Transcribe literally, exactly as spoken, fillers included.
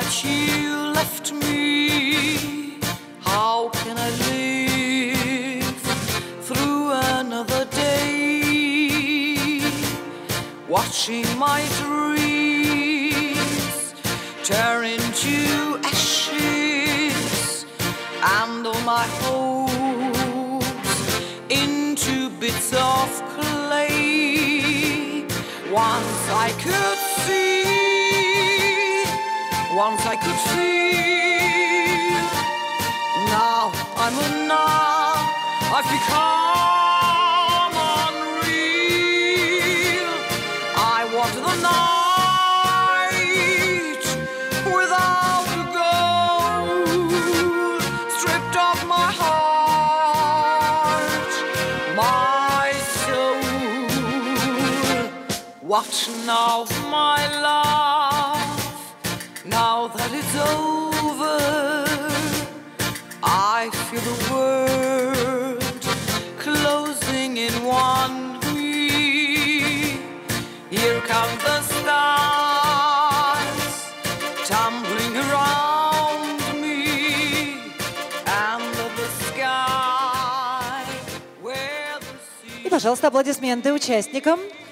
that you left me. How can I live through another day, watching my dreams turn into ashes, and all my hopes into bits of clay. Once I could see, once I could feel, now I'm enough, I've become unreal. I want the night without a goal, stripped of my heart, my soul. What now, my love, now that it's over? I feel the world closing in on me. Here come the stars tumbling around me, and the sky where the sea... И, пожалуйста, аплодисменты участникам.